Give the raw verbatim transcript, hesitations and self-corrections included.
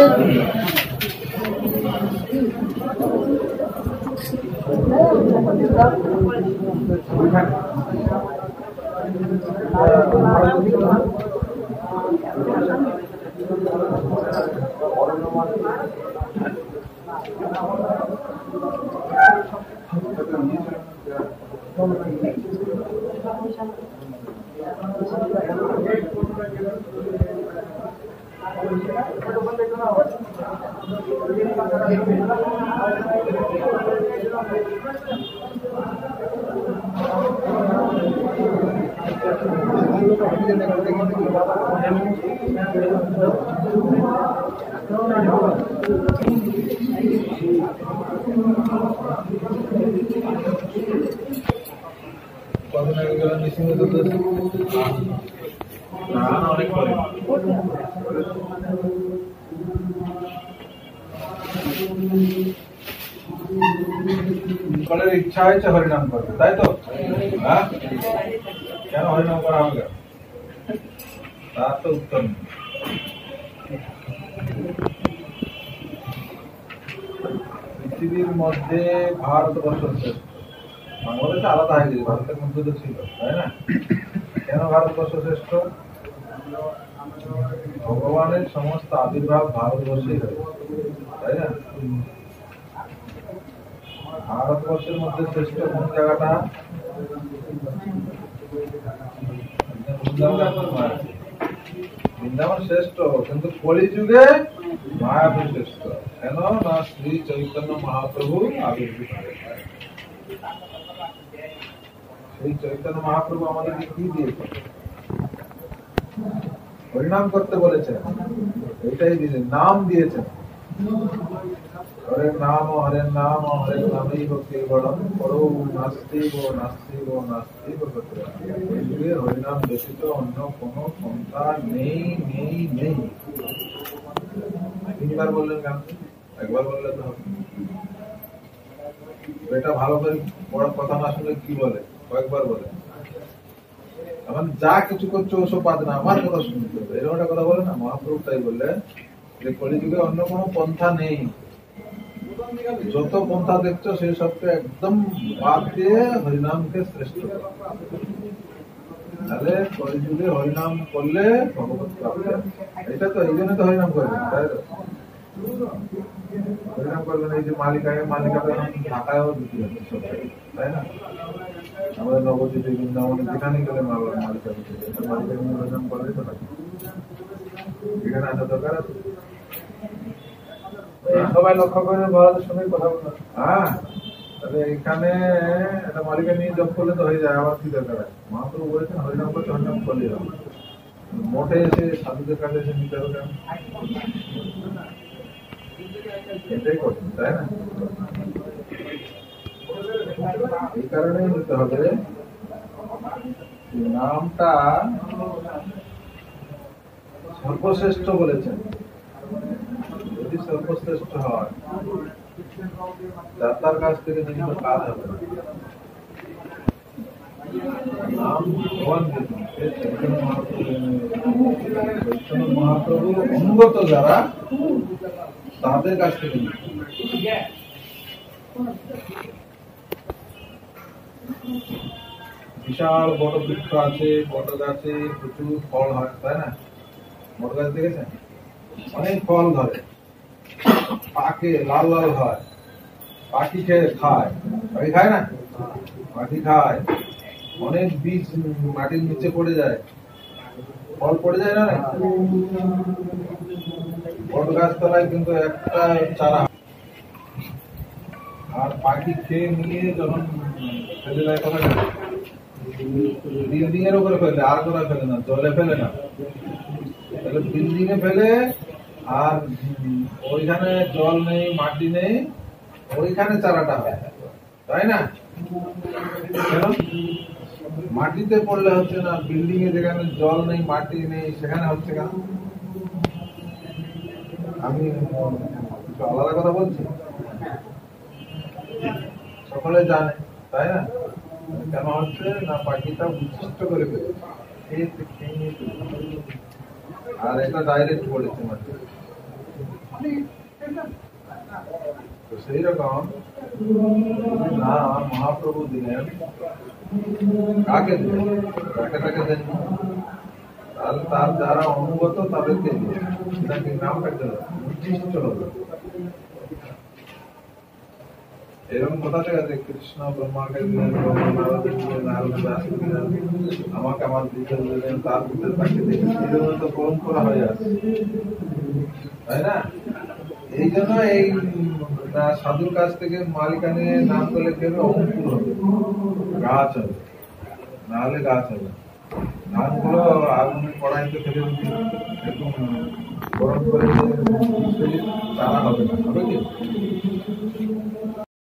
সকলের ইচ্ছা হয়েছে হরিনাম করবে, তাই তো? হ্যাঁ, কেন হরিনাম করা হবে? তার তো উত্তর নেই। পৃথিবীর মধ্যে ভারতবর্ষ শ্রেষ্ঠ। বাংলাদেশে আলাদা হয়ে গেছে, ভারতের মধ্যে তো ছিল, তাই না? কেন ভারতবর্ষ শ্রেষ্ঠ? ভগবানের সমস্ত আবির্ভাব ভারতবর্ষেই হয়েছে, তাই না? ভারতবর্ষের মধ্যে শ্রেষ্ঠ কোন জায়গাটা? বৃন্দাবন শ্রেষ্ঠ, কিন্তু কলিযুগে মায়াপুর শ্রেষ্ঠ। কেন না শ্রী চৈতন্য মহাপ্রভু আবির্ভূত হয়েছে। সেই চৈতন্য মহাপ্রভু আমাদেরকে কি দিয়েছে? হরিনাম করতে বলেছেন, এটাই দিয়েছেন, নাম দিয়েছেন। হরের নাম হরের নাম হরের নামেই কেবলম পরো নাস্তি গো নাস্তি গো নাস্তি গো যুগে হরিনাম ব্যতীত অন্য কোনো পন্থা নেই নেই নেই। তিনবার বললেন কেন? একবার বললে তো হবে। এটা ভালো করে বড় কথা না শুনে কি বলে? কয়েকবার বলে। আমার যা কিছু করছো ওসব বাদ না, আমার কথা শুনতে হবে, এরকম একটা কথা বলে না? মহাপ্রভু তাই বললেন যে কলিযুগে অন্য কোনো পন্থা নেই। যত পন্থা দেখছো সেই সবকে একদম বাদ দিয়ে হরিনামকে শ্রেষ্ঠ। তাহলে কলিযুগে হরিনাম করলে ভগবত প্রাপ্তি। এটা তো এই জন্য তো হরিনাম করবেন, তাই তো? হরিনাম করবেন এই যে মালিকায় মালিকাতে ঢাকায়ও বিক্রি হচ্ছে সব, তাই না? আমাদের নবদ্বীপে বৃন্দাবনে যেখানে গেলে মালিকা বিক্রি হচ্ছে, মালিকা হরিনাম করলে তো থাকে। এখানে আসা দরকার আছে। সবাই লক্ষ্য করে ভারতের সঙ্গে কথা বলো। হ্যাঁ, তাহলে এখানে একটা মালিকা নিয়ে জব করলে তো হয়ে যায়, আবার কি দরকার আছে? মহাপ্রভু বলেছেন হরিনাম করতে, হরিনাম করলে হবে। মোটে এসে সাধুদের কাছে এসে নিতে হবে কেন? এটাই করছেন, তাই না? এই কারণেই নিতে হবে নামটা সর্বশ্রেষ্ঠ বলেছেন। যদি সর্বশ্রেষ্ঠ হয় দাতার কাছ থেকে নিয়ে কাজ হবে না। নাম ভগবান চৈতন্য মহাপ্রভু অনুগত যারা, তাদের কাছ থেকে বিশাল বড় বৃক্ষ আছে, বট গাছে প্রচুর ফল হয়, তাই না? বট গাছ দেখেছেন? অনেক ফল ধরে, পাকে লাল লাল হয়, পাখি খেয়ে খায়। পাখি খায় না? পাখি খায়। অনেক বীজ মাটির নিচে পড়ে যায়, ফল পড়ে যায় না? বট গাছ তলায় কিন্তু একটা চারা, আর পাখি খেয়ে নিয়ে যখন ফেলে দেয় কোথায়? বিল্ডিং এর উপরে ফেলে, আর কোথায় ফেলে না, জলে ফেলে না। তাহলে বিল্ডিং এ ফেলে, আর ওইখানে জল নেই, মাটি নেই, ওইখানে চারাটা হয়, তাই না? কেন? মাটিতে পড়লে হচ্ছে না, বিল্ডিং এ যেখানে জল নেই, মাটি নেই, সেখানে হচ্ছে কেন? আমি কিছু আলাদা কথা বলছি? সকলে জানে, তাই না? কেন হচ্ছে না, পাখিটা বিশিষ্ট করে ফেলেছে, আর এটা ডাইরেক্ট পড়েছে মাটি। সেই রকম না মহাপ্রভু দিলেন, কাকে দিলেন? কাকে তাকে দেন, তাহলে তার যারা অনুগত তাদেরকে দিলেন, সেটাকে নাম রাখতে হবে, উচ্ছিষ্ট হবে। এরকম কথা থেকে আছে, কৃষ্ণ ব্রহ্মাকে দিলেন, নারদ দিলেন, নারদ দাস দিলেন, আমাকে আমার ভিতরে দিলেন, তার ভিতরে তাকে দিলেন, এরকম তো পরম্পরা হয়ে আছে, তাই না? এই জন্য এই সাধুর কাছ থেকে মালিকানে নাম করলে কেউ অঙ্কুর হবে, গাছ হবে, নাহলে গাছ হবে। ধানগুলো আগুনে কড়াইতে ফেলে দিচ্ছি, এরকম গরম করে চারা হবে না, হবে কি?